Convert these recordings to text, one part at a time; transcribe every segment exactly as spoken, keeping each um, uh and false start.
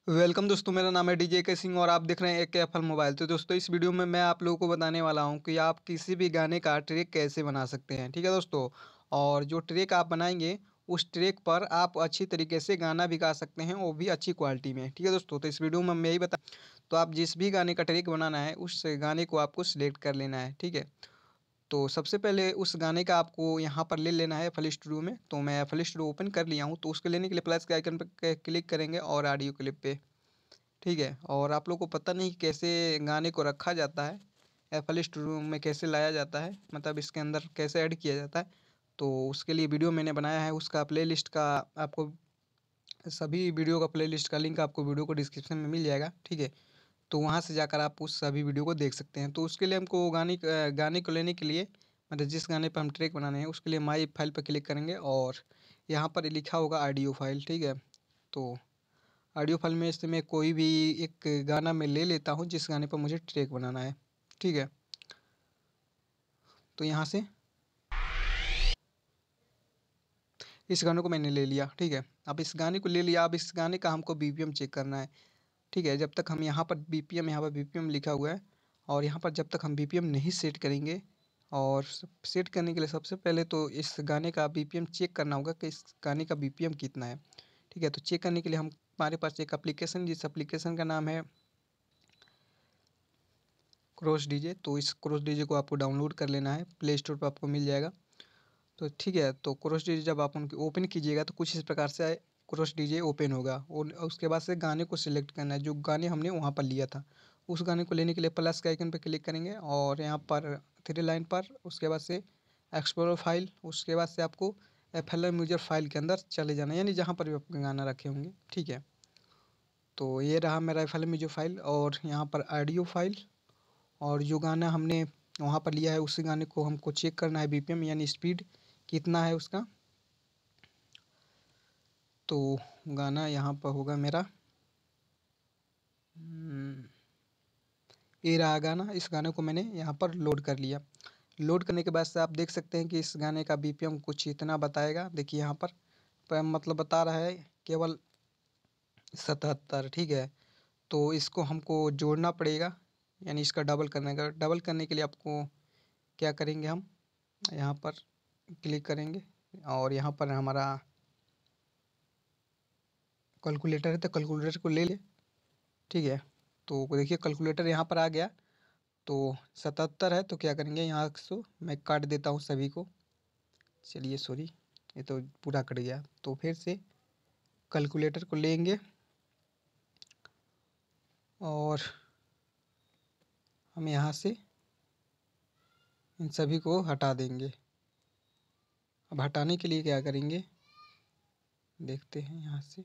Welcome दोस्तों, मेरा नाम है डीजे के सिंह और आप देख रहे हैं एक एफएल मोबाइल। तो दोस्तों, इस वीडियो में मैं आप लोगों को बताने वाला हूं कि आप किसी भी गाने का ट्रैक कैसे बना सकते हैं। ठीक है दोस्तों, और जो ट्रैक आप बनाएंगे उस ट्रैक पर आप अच्छी तरीके से गाना भी गा सकते हैं, वो भी अच्छी क्वालिटी में। ठीक है दोस्तों, तो इस वीडियो में मैं यही बता तो आप जिस भी गाने का ट्रैक बनाना है उस गाने को आपको सिलेक्ट कर लेना है। ठीक है, तो सबसे पहले उस गाने का आपको यहाँ पर ले लेना है एफएल स्टूडियो में। तो मैं एफएल स्टूडियो ओपन कर लिया हूँ। तो उसके लेने के लिए प्लस के आइकन पर क्लिक करेंगे और ऑडियो क्लिप पे। ठीक है, और आप लोग को पता नहीं कैसे गाने को रखा जाता है, एफएल स्टूडियो में कैसे लाया जाता है, मतलब इसके अंदर कैसे ऐड किया जाता है। तो उसके लिए वीडियो मैंने बनाया है, उसका प्लेलिस्ट का आपको सभी वीडियो का प्लेलिस्ट का लिंक आपको वीडियो को डिस्क्रिप्शन में मिल जाएगा। ठीक है, तो वहाँ से जाकर आप उस सभी वीडियो को देख सकते हैं। तो उसके लिए हमको गाने गाने को लेने के लिए, मतलब जिस गाने पर हम ट्रैक बनाने हैं उसके लिए माई फाइल पर क्लिक करेंगे और यहाँ पर लिखा होगा ऑडियो फाइल। ठीक है, तो ऑडियो फाइल में से मैं कोई भी एक गाना मैं ले लेता हूँ जिस गाने पर मुझे ट्रैक बनाना है। ठीक है, तो यहाँ से इस गाने को मैंने ले लिया। ठीक है, अब इस गाने को ले लिया। अब इस गाने का हमको बीपीएम चेक करना है। ठीक है, जब तक हम यहाँ पर बीपीएम यहाँ पर बीपीएम लिखा हुआ है और यहाँ पर जब तक हम बीपीएम नहीं सेट करेंगे, और सेट करने के लिए सबसे पहले तो इस गाने का बीपीएम चेक करना होगा कि इस गाने का बीपीएम कितना है। ठीक है, तो चेक करने के लिए हम हमारे पास एक एप्लीकेशन, जिस एप्लीकेशन का नाम है क्रॉस डीजे। तो इस क्रॉस डीजे को आपको डाउनलोड कर लेना है, प्ले स्टोर पर आपको मिल जाएगा। तो ठीक है, तो क्रॉस डीजे जब आप उनकी ओपन कीजिएगा तो कुछ इस प्रकार से क्रॉस डीजे ओपन होगा और उसके बाद से गाने को सिलेक्ट करना है जो गाने हमने वहाँ पर लिया था। उस गाने को लेने के लिए प्लस के आइकन पर क्लिक करेंगे और यहाँ पर थ्री लाइन पर, उसके बाद से एक्सप्लोर फाइल, उसके बाद से आपको F L M user file के अंदर चले जाना है, यानी जहाँ पर भी आपके गाना रखे होंगे। ठीक है, तो ये रहा मेरा F L M user file और यहाँ पर ऑडियो फाइल, और जो गाना हमने वहाँ पर लिया है उसी गाने को हमको चेक करना है बीपीएम, यानी स्पीड कितना है उसका। तो गाना यहाँ पर होगा मेरा, हम्म, ये रहा गाना। इस गाने को मैंने यहाँ पर लोड कर लिया। लोड करने के बाद से आप देख सकते हैं कि इस गाने का बीपीएम कुछ इतना बताएगा। देखिए यहाँ पर, पर मतलब बता रहा है केवल सतहत्तर। ठीक है, तो इसको हमको जोड़ना पड़ेगा, यानी इसका डबल करने का। डबल करने के लिए आपको क्या करेंगे, हम यहाँ पर क्लिक करेंगे और यहाँ पर हमारा कैलकुलेटर है तो कैलकुलेटर को ले ले। ठीक है, तो देखिए कैलकुलेटर यहाँ पर आ गया। तो सतहत्तर है, तो क्या करेंगे, यहाँ से मैं काट देता हूँ सभी को। चलिए सॉरी, ये तो पूरा कट गया। तो फिर से कैलकुलेटर को लेंगे और हम यहाँ से इन सभी को हटा देंगे। अब हटाने के लिए क्या करेंगे, देखते हैं यहाँ से।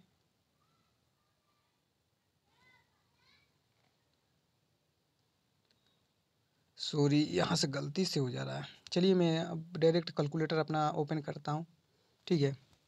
सॉरी, यहाँ से गलती से हो जा रहा है। चलिए मैं अब डायरेक्ट कैलकुलेटर अपना ओपन करता हूँ। ठीक है,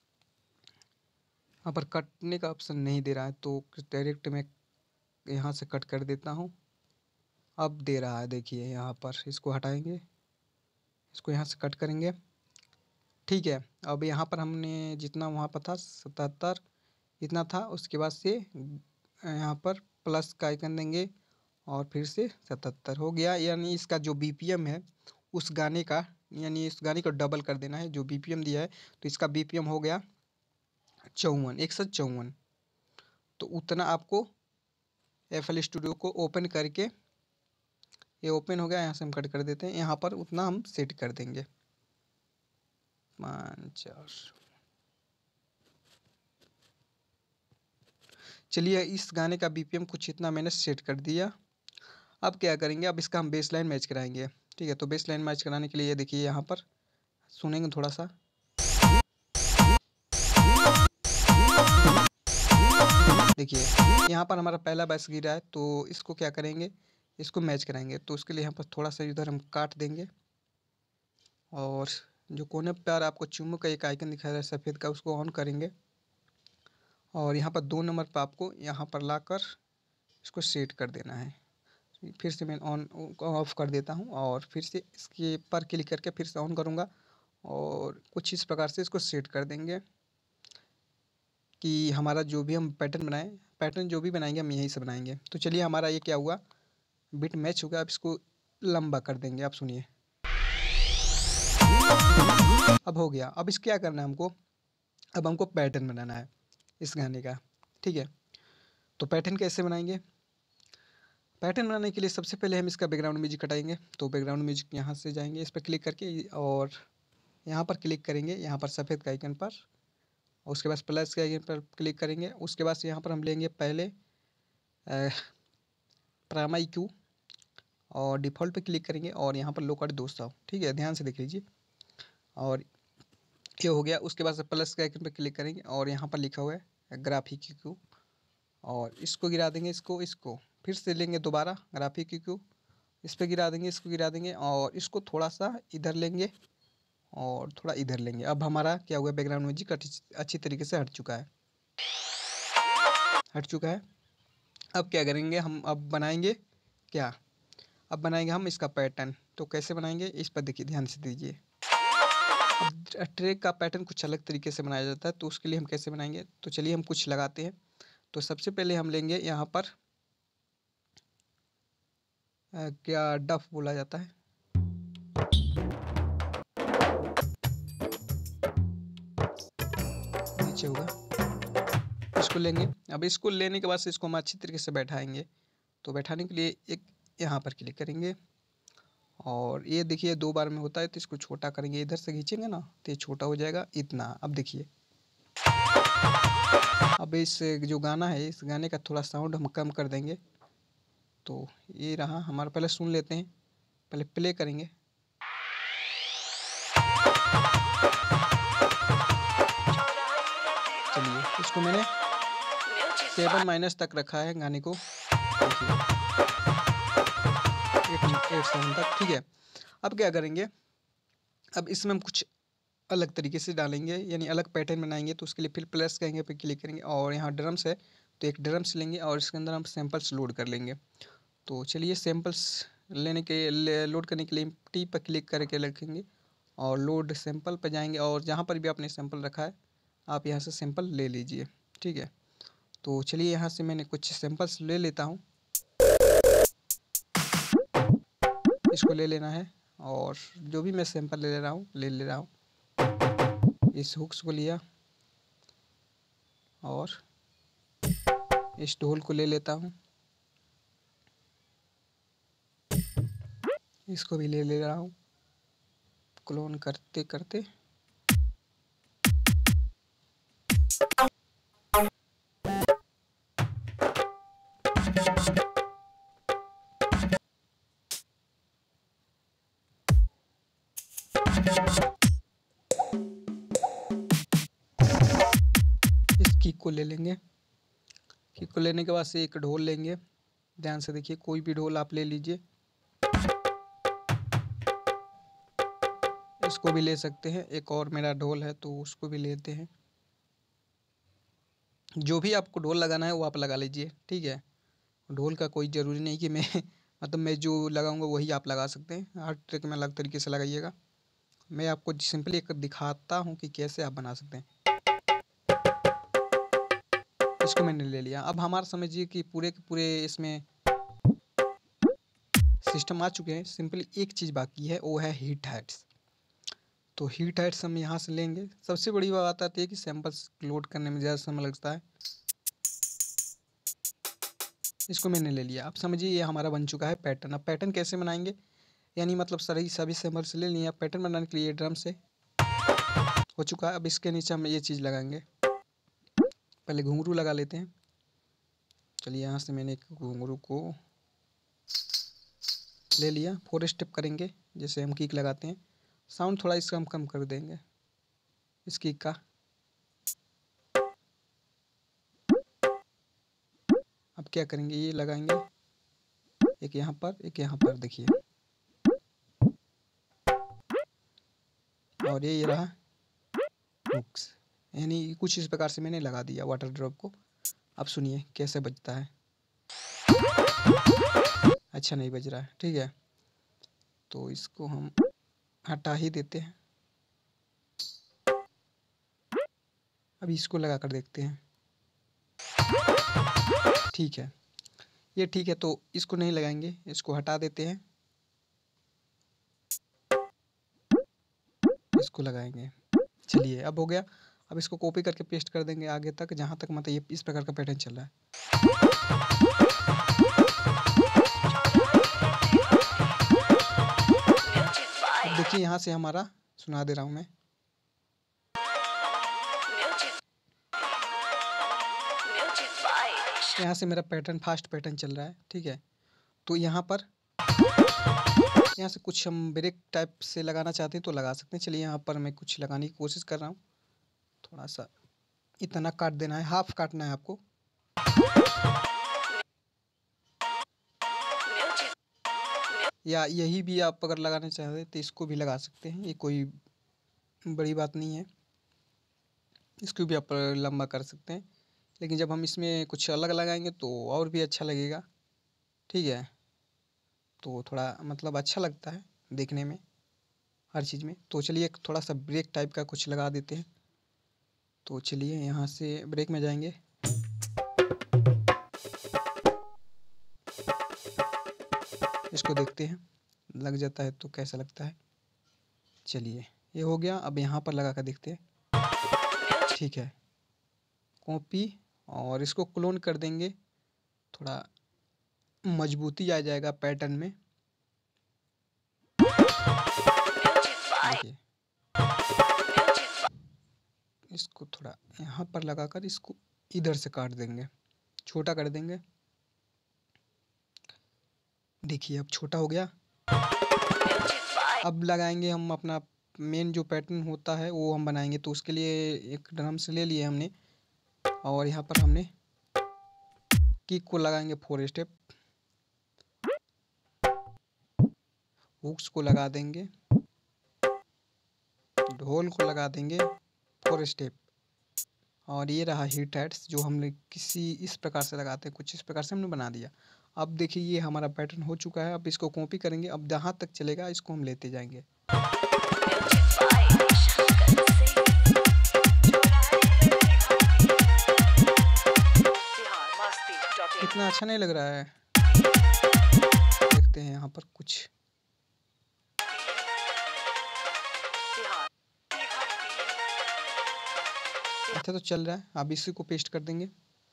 यहाँ पर कटने का ऑप्शन नहीं दे रहा है, तो डायरेक्ट मैं यहाँ से कट कर देता हूँ। अब दे रहा है, देखिए यहाँ पर। इसको हटाएंगे, इसको यहाँ से कट करेंगे। ठीक है, अब यहाँ पर हमने जितना वहाँ पर था सतहत्तर इतना था, उसके बाद से यहाँ पर प्लस का आइकन देंगे और फिर से सतहत्तर हो गया। यानी इसका जो बीपीएम है उस गाने का, यानी इस गाने को डबल कर देना है जो बीपीएम दिया है। तो इसका बीपीएम हो गया चौवन, एक सौ चौवन। तो उतना आपको एफएल स्टूडियो को ओपन करके, ये ओपन हो गया, यहाँ से हम कट कर देते हैं, यहाँ पर उतना हम सेट कर देंगे पाँच चार। चलिए, इस गाने का बीपीएम कुछ इतना मैंने सेट कर दिया। अब क्या करेंगे, अब इसका हम बेस लाइन मैच कराएंगे। ठीक है, तो बेस लाइन मैच कराने के लिए ये देखिए यहाँ पर सुनेंगे थोड़ा सा। देखिए यहाँ पर हमारा पहला बेस गिरा है, तो इसको क्या करेंगे, इसको मैच कराएंगे। तो उसके लिए यहाँ पर थोड़ा सा इधर हम काट देंगे और जो कोने पर आपको चुम्बक का एक आइकन दिखाई दे रहा है सफ़ेद का, उसको ऑन करेंगे और यहाँ पर दो नंबर पर आपको यहाँ पर लाकर इसको सेट कर देना है। फिर से मैं ऑन ऑफ कर देता हूँ और फिर से इसके पर क्लिक करके फिर से ऑन करूँगा और कुछ इस प्रकार से इसको सेट कर देंगे। कि हमारा जो भी हम पैटर्न बनाएं पैटर्न जो भी बनाएंगे हम यहीं से बनाएंगे। तो चलिए हमारा ये क्या हुआ, बिट मैच हो गया। अब इसको लंबा कर देंगे। आप सुनिए, अब हो गया। अब इस क्या करना है हमको, अब हमको पैटर्न बनाना है इस गाने का, ठीक है। तो पैटर्न कैसे बनाएंगे, पैटर्न बनाने के लिए सबसे पहले हम इसका बैकग्राउंड म्यूजिक हटाएंगे। तो बैकग्राउंड म्यूजिक यहाँ से जाएंगे, इस पर क्लिक करके और यहाँ पर क्लिक करेंगे, यहाँ पर सफ़ेद का आइकन पर, और उसके बाद प्लस के आइकन पर क्लिक करेंगे। उसके बाद यहाँ पर हम लेंगे पहले प्रामा ई क्यू और डिफ़ॉल्ट पे क्लिक करेंगे और यहाँ पर लो कट दो सौ, ठीक है, ध्यान से देख लीजिए। और ये हो गया। उसके बाद से प्लस के आइकन पे क्लिक करेंगे और यहाँ पर लिखा हुआ है ग्राफिक क्यू, और इसको गिरा देंगे। इसको इसको फिर से लेंगे दोबारा ग्राफिक क्यू, इस पर गिरा देंगे, इसको गिरा देंगे और इसको थोड़ा सा इधर लेंगे और थोड़ा इधर लेंगे। अब हमारा क्या हुआ, बैकग्राउंड म्यूजिक अच्छी तरीके से हट चुका है, हट चुका है। अब क्या करेंगे हम, अब बनाएंगे क्या, अब बनाएंगे हम इसका पैटर्न। तो कैसे बनाएंगे, इस पर देखिए, ध्यान से दीजिए। अब ट्रैक का पैटर्न कुछ अलग तरीके से बनाया जाता है, तो उसके लिए हम कैसे बनाएंगे, तो चलिए हम कुछ लगाते हैं। तो सबसे पहले हम लेंगे यहाँ पर आ, क्या डफ बोला जाता है, नीचे होगा, इसको लेंगे। अब इसको लेने के बाद से इसको हम अच्छी तरीके से बैठाएंगे। तो बैठाने के लिए एक यहाँ पर क्लिक करेंगे और ये देखिए दो बार में होता है, तो इसको छोटा करेंगे, इधर से खींचेंगे ना तो ये छोटा हो जाएगा इतना। अब देखिए, अब इस जो गाना है, इस गाने का थोड़ा साउंड हम कम कर देंगे। तो ये रहा हमारा, पहले सुन लेते हैं, पहले प्ले करेंगे। चलिए, इसको मैंने सेवन माइनस तक रखा है गाने को, देखिए एट एट सेवन तक, ठीक है। अब क्या करेंगे, अब इसमें हम कुछ अलग तरीके से डालेंगे, यानी अलग पैटर्न बनाएंगे। तो उसके लिए फिर प्लस कहेंगे, पे क्लिक करेंगे और यहाँ ड्रम्स है, तो एक ड्रम्स लेंगे और इसके अंदर हम सैम्पल्स लोड कर लेंगे। तो चलिए सैम्पल्स लेने के ले, लोड करने के लिए टी पर क्लिक करके रखेंगे और लोड सैंपल पर जाएंगे और जहाँ पर भी आपने सैंपल रखा है आप यहाँ से सैंपल ले लीजिए, ठीक है। तो चलिए यहाँ से मैंने कुछ सैंपल्स ले लेता हूँ, इसको ले लेना है और जो भी मैं सैंपल ले ले रहा हूँ ले ले रहा हूँ इस हुक्स को लिया और इस ढोल को ले लेता हूँ, इसको भी ले ले रहा हूँ, क्लोन करते करते इस किक को ले लेंगे। किक को लेने के बाद से एक ढोल लेंगे, ध्यान से देखिए, कोई भी ढोल आप ले लीजिए, इसको भी ले सकते हैं। एक और मेरा ढोल है तो उसको भी लेते हैं। जो भी आपको ढोल लगाना है वो आप लगा लीजिए, ठीक है। ढोल का कोई ज़रूरी नहीं कि मैं मतलब मैं जो लगाऊंगा वही आप लगा सकते हैं, हर ट्रिक में अलग तरीके से लगाइएगा। मैं आपको सिंपली एक दिखाता हूँ कि कैसे आप बना सकते हैं। इसको मैंने ले लिया। अब हमारा समझिए कि पूरे के पूरे इसमें सिस्टम आ चुके हैं। सिंपली एक चीज़ बाकी है, वो है हीट हैट्स। तो हीट हैट्स हम यहाँ से लेंगे। सबसे बड़ी बात आती है कि सैंपल्स लोड करने में ज़्यादा समय लगता है। इसको मैंने ले लिया। अब समझिए ये हमारा बन चुका है पैटर्न। अब पैटर्न कैसे बनाएंगे, यानी मतलब सही सभी सैंपल्स ले लिए। पैटर्न बनाने के लिए ड्रम से हो चुका है। अब इसके नीचे हम ये चीज़ लगाएंगे, पहले घुंघरू लगा लेते हैं। चलिए यहाँ से मैंने एक घुंघरू को ले लिया। फोर स्टेप करेंगे जैसे हम किक लगाते हैं। साउंड थोड़ा इसका हम कम कर देंगे इस किक का। अब क्या करेंगे, ये लगाएंगे एक यहाँ पर, एक यहाँ पर, देखिए। और ये ये रहा हुक्स, यानी कुछ इस प्रकार से मैंने लगा दिया वाटर ड्रॉप को। अब सुनिए कैसे बजता है। अच्छा नहीं बज रहा है, ठीक है, तो इसको हम हटा ही देते हैं। अब इसको लगा कर देखते हैं। ठीक है, ये ठीक है, तो इसको नहीं लगाएंगे, इसको हटा देते हैं, इसको लगाएंगे। चलिए अब हो गया। अब इसको कॉपी करके पेस्ट कर देंगे आगे तक, जहाँ तक मतलब ये इस प्रकार का पैटर्न चल रहा है। अब देखिए यहाँ से हमारा, सुना दे रहा हूँ मैं, यहाँ से मेरा पैटर्न फास्ट पैटर्न चल रहा है। ठीक है, तो यहाँ पर यहाँ से कुछ हम ब्रेक टाइप से लगाना चाहते हैं तो लगा सकते हैं। चलिए यहाँ पर मैं कुछ लगाने की कोशिश कर रहा हूँ। थोड़ा सा इतना काट देना है, हाफ काटना है आपको। या यही भी आप अगर लगाना चाहते हैं तो इसको भी लगा सकते हैं, ये कोई बड़ी बात नहीं है, इसको भी आप लंबा कर सकते हैं। लेकिन जब हम इसमें कुछ अलग लगाएंगे तो और भी अच्छा लगेगा। ठीक है, तो थोड़ा मतलब अच्छा लगता है देखने में हर चीज़ में। तो चलिए एक थोड़ा सा ब्रेक टाइप का कुछ लगा देते हैं। तो चलिए यहाँ से ब्रेक में जाएंगे, इसको देखते हैं लग जाता है तो कैसा लगता है। चलिए ये हो गया, अब यहाँ पर लगा कर देखते हैं। ठीक है, कॉपी और इसको क्लोन कर देंगे, थोड़ा मजबूती आ जाएगा पैटर्न में। देखिए इसको थोड़ा यहाँ पर लगाकर इसको इधर से काट देंगे, छोटा कर देंगे। देखिए अब छोटा हो गया। अब लगाएंगे हम अपना मेन जो पैटर्न होता है वो हम बनाएंगे। तो उसके लिए एक ड्रम से ले लिए हमने, और यहाँ पर हमने किक को लगाएंगे फोर स्टेप, हुक्स को लगा देंगे, ढोल को लगा देंगे फोर स्टेप, और ये रहा हिट हेड्स जो हमने किसी इस प्रकार से लगाते हैं, कुछ इस प्रकार से हमने बना दिया। अब देखिए ये हमारा पैटर्न हो चुका है। अब इसको कॉपी करेंगे, अब जहाँ तक चलेगा इसको हम लेते जाएंगे। कितना अच्छा नहीं लग रहा है, देखते हैं यहाँ पर कुछ। अच्छा तो चल रहा है, अब इसी को पेस्ट कर देंगे।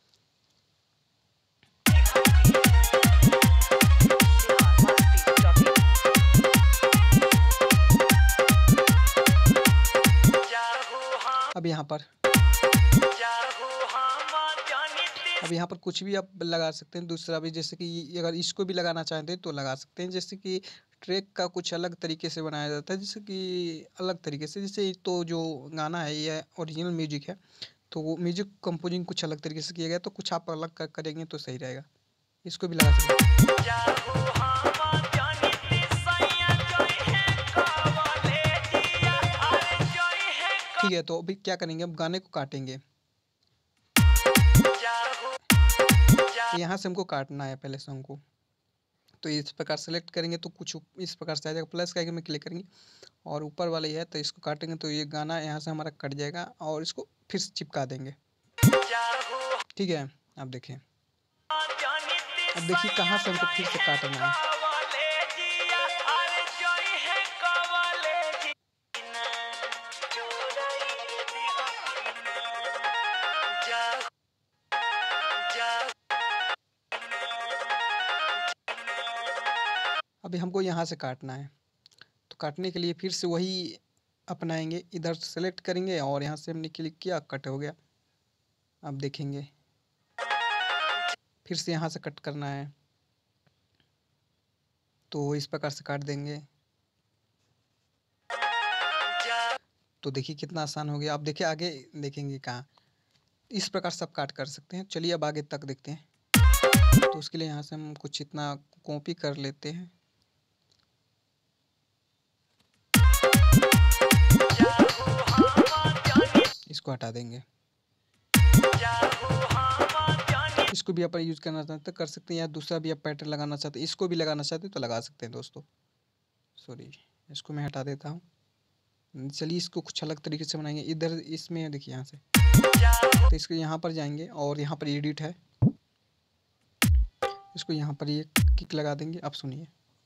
अब यहाँ पर अब यहाँ पर कुछ भी आप लगा सकते हैं दूसरा भी, जैसे कि अगर इसको भी लगाना चाहते हैं तो लगा सकते हैं। जैसे कि ट्रैक का कुछ अलग तरीके से बनाया जाता है, जैसे कि अलग तरीके से, जैसे तो जो गाना है ये ओरिजिनल म्यूजिक है, तो वो म्यूजिक कंपोजिंग कुछ अलग तरीके से किया गया, तो कुछ आप अलग करेंगे तो सही रहेगा। इसको भी लगा सकते हैं। ठीक है, तो अभी क्या करेंगे, अब गाने को काटेंगे। यहाँ से हमको काटना है पहले सॉन्ग को, तो इस प्रकार सेलेक्ट करेंगे तो कुछ इस प्रकार से आ जाएगा। प्लस का आइकन में क्लिक करेंगे और ऊपर वाले है तो इसको काटेंगे, तो ये गाना यहाँ से हमारा कट जाएगा और इसको फिर से चिपका देंगे। ठीक है, अब देखें, अब देखिए कहाँ से हमको फिर से काटना है। अभी हमको यहाँ से काटना है, तो काटने के लिए फिर से वही अपनाएंगे, इधर सेलेक्ट करेंगे और यहाँ से हमने क्लिक किया, कट हो गया। अब देखेंगे फिर से यहाँ से कट करना है, तो इस प्रकार से काट देंगे। तो देखिए कितना आसान हो गया। अब देखिए आगे देखेंगे कहाँ, इस प्रकार से आप काट कर सकते हैं। चलिए अब आगे तक देखते हैं। तो उसके लिए यहाँ से हम कुछ इतना कॉपी कर लेते हैं, इसको हटा देंगे। इसको भी आप यूज करना चाहते हैं कर सकते हैं, या दूसरा भी आप पैटर्न लगाना चाहते हैं, इसको भी लगाना चाहते हैं तो लगा सकते हैं दोस्तों। सॉरी, इसको मैं हटा देता हूँ। चलिए इसको कुछ अलग तरीके से बनाएंगे। इधर इसमें देखिए यहाँ से तो इसको यहाँ पर जाएंगे और यहाँ पर एडिट है, इसको यहाँ पर ये किक लगा देंगे। अब सुनिए,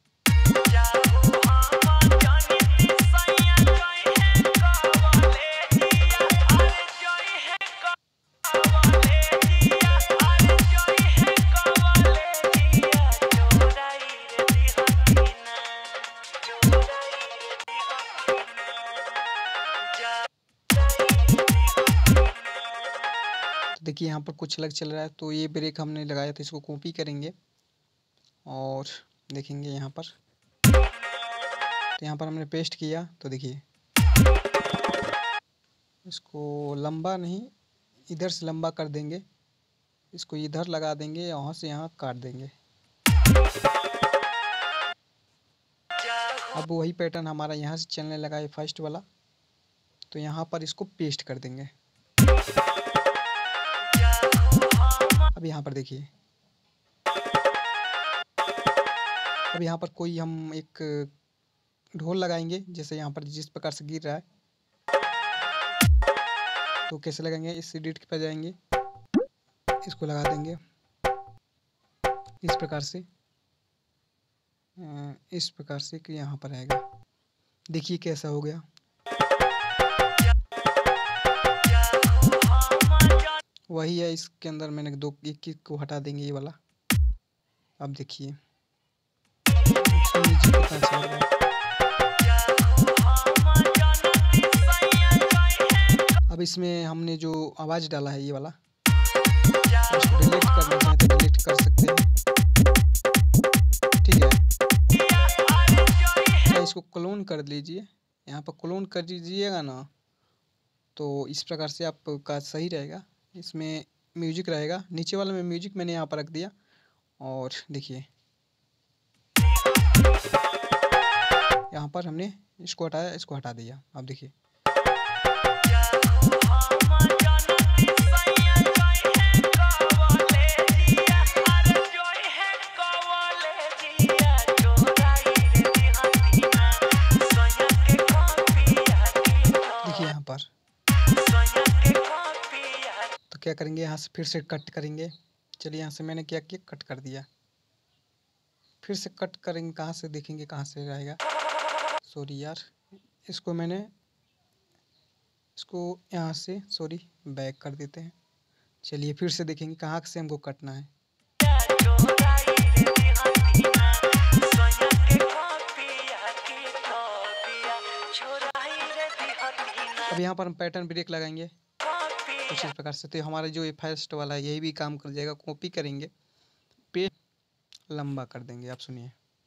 देखिए यहाँ पर कुछ अलग चल रहा है। तो ये ब्रेक हमने लगाया था, इसको कॉपी करेंगे और देखेंगे यहाँ पर। तो यहाँ पर हमने पेस्ट किया, तो देखिए इसको लंबा नहीं, इधर से लंबा कर देंगे, इसको इधर लगा देंगे, यहाँ से यहाँ काट देंगे। अब वही पैटर्न हमारा यहाँ से चलने लगा है, फर्स्ट वाला। तो यहाँ पर इसको पेस्ट कर देंगे। अब यहाँ पर देखिए, अब यहाँ पर कोई हम एक ढोल लगाएंगे, जैसे यहाँ पर जिस प्रकार से गिर रहा है। तो कैसे लगाएंगे, इस एडिट पर जाएंगे, इसको लगा देंगे इस प्रकार से, इस प्रकार से कि यहाँ पर आएगा। देखिए कैसा हो गया। वही है, इसके अंदर मैंने दो एक किक को हटा देंगे, ये वाला। अब देखिए कितना अच्छा लग रहा है। अब इसमें हमने जो आवाज़ डाला है, ये वाला, उसको डिलीट करना चाहें तो डिलीट कर सकते हैं, ठीक है। या इसको क्लोन कर लीजिए, यहाँ पर क्लोन कर दीजिएगा ना, तो इस प्रकार से आपका सही रहेगा। इसमें म्यूजिक रहेगा, नीचे वाले में म्यूजिक मैंने यहाँ पर रख दिया। और देखिए यहाँ पर हमने इसको हटाया, इसको हटा दिया। अब देखिए देखिए यहाँ पर। तो क्या करेंगे, यहाँ से फिर से कट करेंगे। चलिए यहाँ से मैंने क्या किया, कट कर दिया। फिर से कट करेंगे, कहाँ से देखेंगे कहाँ से रहेगा। सॉरी यार, इसको मैंने इसको यहाँ से सॉरी बैक कर देते हैं। चलिए फिर से देखेंगे कहाँ से हमको कटना है। अब यहाँ पर हम पैटर्न ब्रेक लगाएंगे कुछ इस प्रकार से। तो हमारा जो ये फर्स्ट वाला है, यही भी काम कर जाएगा। कॉपी करेंगे, पे लंबा कर देंगे। आप सुनिए,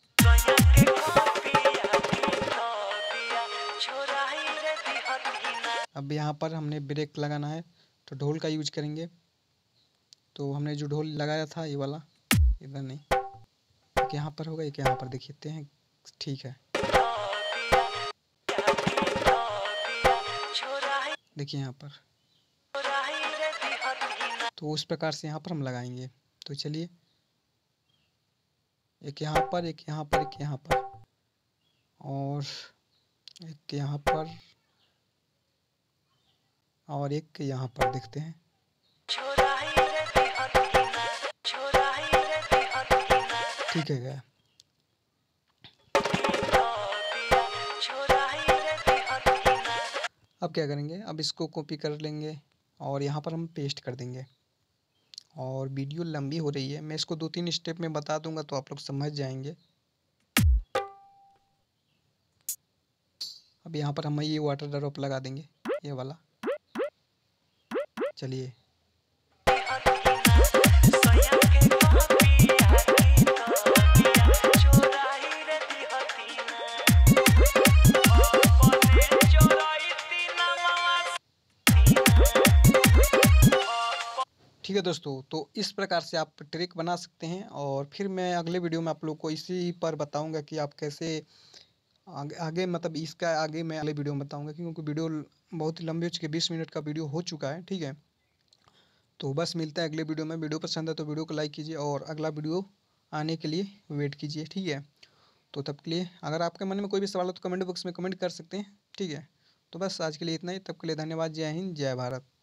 अब यहाँ पर हमने ब्रेक लगाना है, तो ढोल का यूज करेंगे। तो हमने जो ढोल लगाया था, ये वाला, इधर नहीं, एक यहाँ पर होगा, एक यहाँ पर, देखते हैं, ठीक है। देखिए यहाँ पर, तो उस प्रकार से यहाँ पर हम लगाएंगे। तो चलिए, एक यहाँ पर, एक यहाँ पर, एक यहाँ पर, और एक यहाँ पर, और एक यहाँ पर, देखते हैं। ठीक है क्या? अब क्या करेंगे, अब इसको कॉपी कर लेंगे और यहाँ पर हम पेस्ट कर देंगे। और वीडियो लंबी हो रही है, मैं इसको दो तीन स्टेप में बता दूंगा तो आप लोग समझ जाएंगे। अब यहाँ पर हम ये वाटर ड्रॉप लगा देंगे, ये वाला। चलिए, ठीक है दोस्तों, तो इस प्रकार से आप ट्रिक बना सकते हैं। और फिर मैं अगले वीडियो में आप लोग को इसी पर बताऊंगा कि आप कैसे आगे, आगे मतलब इसका आगे मैं अगले वीडियो में बताऊंगा, क्योंकि वीडियो बहुत ही लंबी हो चुकी है, बीस मिनट का वीडियो हो चुका है। ठीक है, तो बस मिलता है अगले वीडियो में। वीडियो पसंद है तो वीडियो को लाइक कीजिए और अगला वीडियो आने के लिए वेट कीजिए। ठीक है, तो तब के लिए अगर आपके मन में कोई भी सवाल हो तो कमेंट बॉक्स में कमेंट कर सकते हैं। ठीक है, तो बस आज के लिए इतना ही। तब के लिए धन्यवाद। जय हिंद, जय भारत।